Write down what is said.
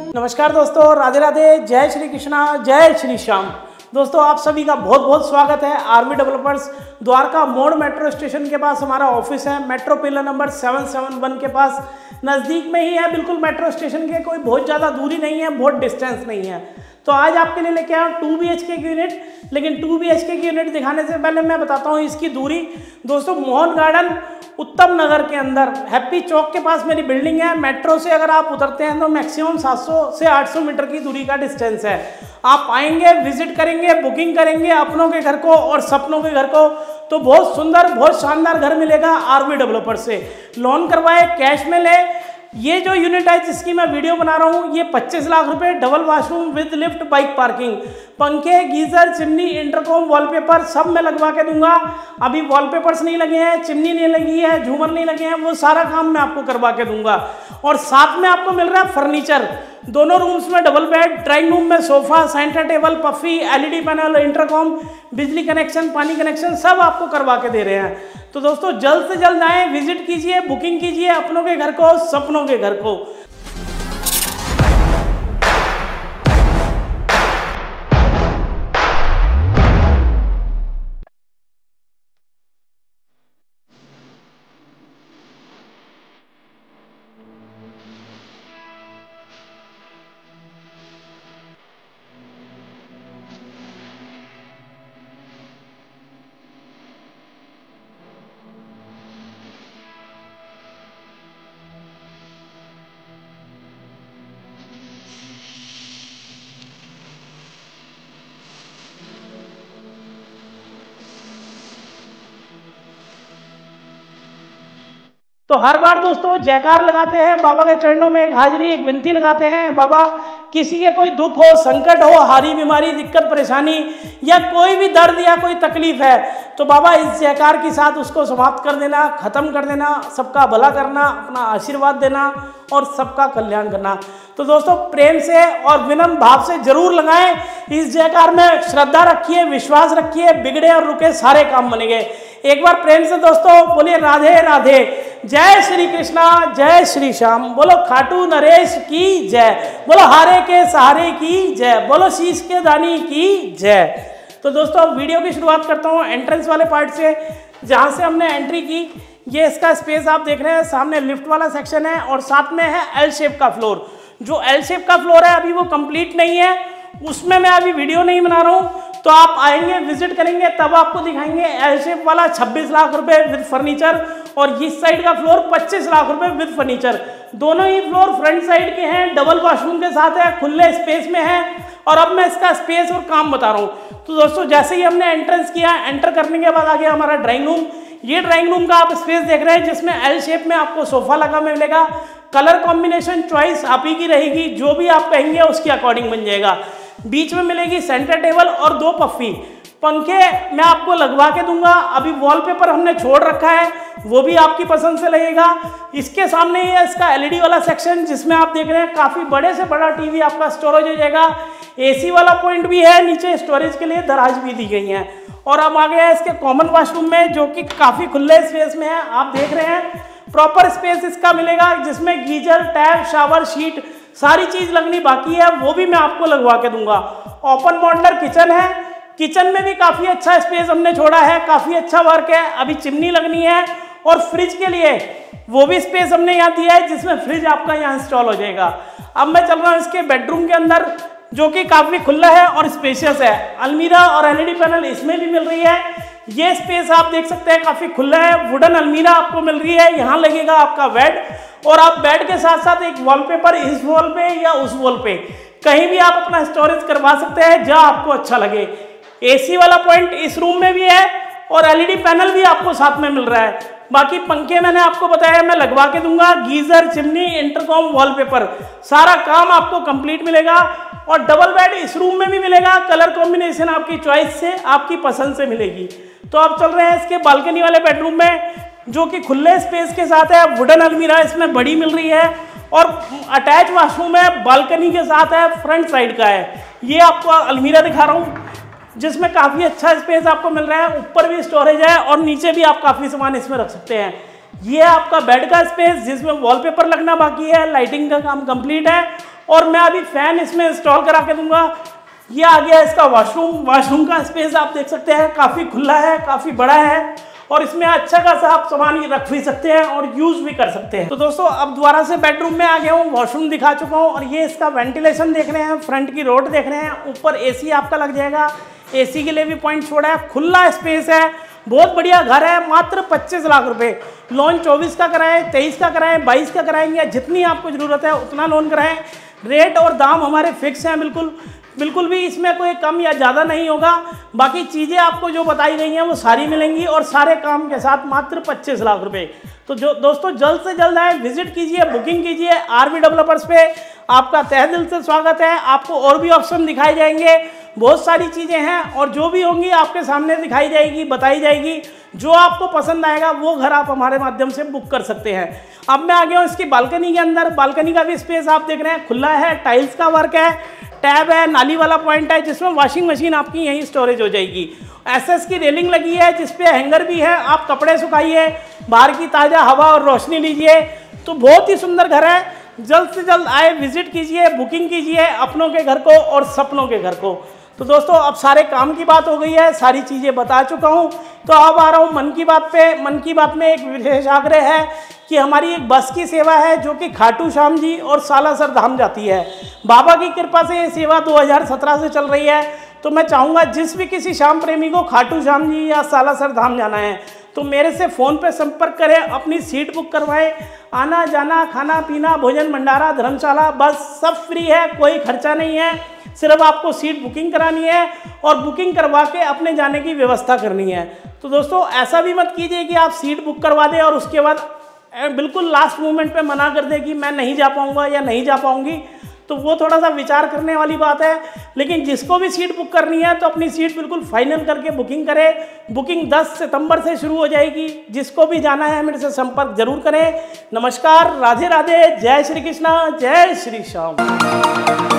नमस्कार दोस्तों, राधे राधे, जय श्री कृष्णा, जय श्री श्याम। दोस्तों आप सभी का बहुत बहुत स्वागत है। आरवी डेवलपर्स द्वारका मोड़ मेट्रो स्टेशन के पास हमारा ऑफिस है। मेट्रो पिलर नंबर 771 के पास नज़दीक में ही है, बिल्कुल मेट्रो स्टेशन के कोई बहुत ज़्यादा दूरी नहीं है, बहुत डिस्टेंस नहीं है। तो आज आपके लिए लेके आया 2 BHK की यूनिट। लेकिन 2 BHK की यूनिट दिखाने से पहले मैं बताता हूँ इसकी दूरी। दोस्तों मोहन गार्डन उत्तम नगर के अंदर हैप्पी चौक के पास मेरी बिल्डिंग है। मेट्रो से अगर आप उतरते हैं तो मैक्सिमम 700 से 800 मीटर की दूरी का डिस्टेंस है। आप आएंगे, विजिट करेंगे, बुकिंग करेंगे अपनों के घर को और सपनों के घर को, तो बहुत सुंदर, बहुत शानदार घर मिलेगा आरवी डेवलपर से। लोन करवाए, कैश में ले। ये जो यूनिट है जिसकी मैं वीडियो बना रहा हूँ, ये 25 लाख रुपए, double washroom with lift, bike parking, पंखे, गीजर, चिमनी, इंटरकॉम, वॉलपेपर सब मैं लगवा के दूंगा। अभी वॉलपेपर्स नहीं लगे हैं, चिमनी नहीं लगी है, झूमर नहीं लगे हैं, वो सारा काम मैं आपको करवा के दूंगा। और साथ में आपको मिल रहा है फर्नीचर। दोनों रूम्स में डबल बेड, ड्राइंग रूम में sofa, centre table, puffy, LED panel, intercom, बिजली कनेक्शन, पानी कनेक्शन सब आपको करवा के दे रहे हैं। तो दोस्तों जल्द से जल्द आए, विजिट कीजिए, बुकिंग कीजिए अपनों के घर को, सपनों के घर को। तो हर बार दोस्तों जयकार लगाते हैं, बाबा के चरणों में एक हाजिरी, एक विनती लगाते हैं। बाबा किसी के कोई दुख हो, संकट हो, हारी बीमारी, दिक्कत परेशानी या कोई भी दर्द या कोई तकलीफ है, तो बाबा इस जयकार के साथ उसको समाप्त कर देना, खत्म कर देना, सबका भला करना, अपना आशीर्वाद देना और सबका कल्याण करना। तो दोस्तों प्रेम से और विनम्र भाव से जरूर लगाएं इस जयकार में। श्रद्धा रखिए, विश्वास रखिए, बिगड़े और रुके सारे काम बनेंगे। एक बार प्रेम से दोस्तों बोलिए राधे राधे, जय श्री कृष्णा, जय श्री श्याम। बोलो खाटू नरेश की जय, बोलो हारे के सहारे की जय, बोलो शीश के दानी की जय। तो दोस्तों वीडियो की शुरुआत करता हूँ एंट्रेंस वाले पार्ट से, जहाँ से हमने एंट्री की। ये इसका स्पेस आप देख रहे हैं, सामने लिफ्ट वाला सेक्शन है और साथ में है L शेप का फ्लोर। जो L शेप का फ्लोर है अभी वो कंप्लीट नहीं है, उसमें मैं अभी वीडियो नहीं बना रहा हूँ। तो आप आएंगे, विजिट करेंगे, तब आपको दिखाएंगे। L शेप वाला 26 लाख रुपए विद फर्नीचर और इस साइड का फ्लोर 25 लाख रुपए विद फर्नीचर। दोनों ही फ्लोर फ्रंट साइड के हैं, डबल वॉशरूम के साथ है, खुले स्पेस में है। और अब मैं इसका स्पेस और काम बता रहा हूँ। तो दोस्तों जैसे ही हमने एंट्रेंस किया, एंटर करने के बाद आ गया हमारा ड्राइंग रूम। ये ड्राइंग रूम का आप स्पेस देख रहे हैं, जिसमें L शेप में आपको सोफा लगा मिलेगा। कलर कॉम्बिनेशन चॉइस आप ही की रहेगी, जो भी आप कहेंगे उसके अकॉर्डिंग बन जाएगा। बीच में मिलेगी सेंटर टेबल और 2 पफी। पंखे मैं आपको लगवा के दूंगा। अभी वॉलपेपर हमने छोड़ रखा है, वो भी आपकी पसंद से लगेगा। इसके सामने ही है इसका LED वाला सेक्शन, जिसमें आप देख रहे हैं काफी बड़े से बड़ा टीवी आपका स्टोरेज हो जाएगा। AC वाला पॉइंट भी है, नीचे स्टोरेज के लिए दराज भी दी गई है। और अब आ गया है इसके कॉमन वॉशरूम में, जो कि काफी खुले स्पेस में है। आप देख रहे हैं प्रॉपर स्पेस इसका मिलेगा, जिसमें गीजर, टैप, शावर, शीट सारी चीज लगनी बाकी है, वो भी मैं आपको लगवा के दूंगा। ओपन मॉडलर किचन है, किचन में भी काफी अच्छा स्पेस हमने छोड़ा है, काफी अच्छा वर्क है। अभी चिमनी लगनी है और फ्रिज के लिए वो भी स्पेस हमने यहाँ दिया है, जिसमें फ्रिज आपका यहाँ इंस्टॉल हो जाएगा। अब मैं चल रहा हूँ इसके बेडरूम के अंदर, जो कि काफी खुला है और स्पेशियस है। अलमीरा और LED पैनल इसमें भी मिल रही है। ये स्पेस आप देख सकते हैं काफी खुला है। वुडन अलमीरा आपको मिल रही है, यहाँ लगेगा आपका बेड। और आप बेड के साथ साथ एक वॉलपेपर इस वॉल पे या उस वॉल पे कहीं भी आप अपना स्टोरेज करवा सकते हैं, जहां आपको अच्छा लगे। AC वाला पॉइंट इस रूम में भी है और LED पैनल भी आपको साथ में मिल रहा है। बाकी पंखे मैंने आपको बताया मैं लगवा के दूंगा। गीजर, चिमनी, इंटरकॉम, वॉलपेपर सारा काम आपको कंप्लीट मिलेगा। और डबल बेड इस रूम में भी मिलेगा। कलर कॉम्बिनेशन आपकी चॉइस से, आपकी पसंद से मिलेगी। तो आप चल रहे हैं इसके बालकनी वाले बेडरूम में, जो कि खुले स्पेस के साथ है। वुडन अलमीरा इसमें बड़ी मिल रही है और अटैच वॉशरूम है, बालकनी के साथ है, फ्रंट साइड का है। ये आपको अलमीरा दिखा रहा हूँ, जिसमें काफ़ी अच्छा स्पेस आपको मिल रहा है। ऊपर भी स्टोरेज है और नीचे भी आप काफ़ी सामान इसमें रख सकते हैं। ये आपका बेड का स्पेस, जिसमें वॉलपेपर लगना बाकी है, लाइटिंग का काम कंप्लीट है और मैं अभी फैन इसमें इंस्टॉल करा के दूंगा। ये आ गया इसका वॉशरूम का स्पेस आप देख सकते हैं, काफ़ी खुला है, काफ़ी बड़ा है और इसमें अच्छा खासा आप सामान रख भी सकते हैं और यूज़ भी कर सकते हैं। तो दोस्तों अब दोबारा से बेडरूम में आ गया हूँ, वॉशरूम दिखा चुका हूँ और ये इसका वेंटिलेशन देख रहे हैं, फ्रंट की रोड देख रहे हैं, ऊपर AC आपका लग जाएगा, AC के लिए भी पॉइंट छोड़ा है, खुला स्पेस है, बहुत बढ़िया घर है। मात्र 25 लाख रुपए लोन 24 का कराएं, 23 का कराएं, 22 का कराएंगे, जितनी आपको ज़रूरत है उतना लोन कराएं। रेट और दाम हमारे फिक्स हैं, बिल्कुल भी इसमें कोई कम या ज़्यादा नहीं होगा। बाकी चीज़ें आपको जो बताई गई हैं वो सारी मिलेंगी और सारे काम के साथ मात्र 25 लाख रुपए। तो जो दोस्तों जल्द से जल्द आए, विजिट कीजिए, बुकिंग कीजिए। RV डेवलपर्स पे आपका तहे दिल से स्वागत है। आपको और भी ऑप्शन दिखाए जाएंगे, बहुत सारी चीज़ें हैं और जो भी होंगी आपके सामने दिखाई जाएगी, बताई जाएगी। जो आपको पसंद आएगा वो घर आप हमारे माध्यम से बुक कर सकते हैं। अब मैं आ गया हूँ इसकी बालकनी के अंदर। बालकनी का भी स्पेस आप देख रहे हैं, खुला है, टाइल्स का वर्क है, टैब है, नाली वाला पॉइंट है जिसमें वॉशिंग मशीन आपकी यहीं स्टोरेज हो जाएगी। SS की रेलिंग लगी है जिसपे हैंगर भी है, आप कपड़े सुखाइए, बाहर की ताज़ा हवा और रोशनी लीजिए। तो बहुत ही सुंदर घर है। जल्द से जल्द आए, विजिट कीजिए, बुकिंग कीजिए अपनों के घर को और सपनों के घर को। तो दोस्तों अब सारे काम की बात हो गई है, सारी चीज़ें बता चुका हूँ। तो अब आ रहा हूँ मन की बात पे। मन की बात में एक विशेष आग्रह है कि हमारी एक बस की सेवा है जो कि खाटू श्याम जी और सालासर धाम जाती है। बाबा की कृपा से ये सेवा 2017 से चल रही है। तो मैं चाहूँगा जिस भी किसी श्याम प्रेमी को खाटू श्याम जी या सालासर धाम जाना है तो मेरे से फ़ोन पे संपर्क करें, अपनी सीट बुक करवाएं। आना जाना, खाना पीना, भोजन भंडारा, धर्मशाला, बस सब फ्री है, कोई खर्चा नहीं है। सिर्फ आपको सीट बुकिंग करानी है और बुकिंग करवा के अपने जाने की व्यवस्था करनी है। तो दोस्तों ऐसा भी मत कीजिए कि आप सीट बुक करवा दें और उसके बाद बिल्कुल लास्ट मोमेंट पे मना कर दें कि मैं नहीं जा पाऊँगा या नहीं जा पाऊँगी। तो वो थोड़ा सा विचार करने वाली बात है। लेकिन जिसको भी सीट बुक करनी है तो अपनी सीट बिल्कुल फाइनल करके बुकिंग करें। बुकिंग 10 सितंबर से शुरू हो जाएगी। जिसको भी जाना है मेरे से संपर्क जरूर करें। नमस्कार, राधे राधे, जय श्री कृष्णा, जय श्री श्याम।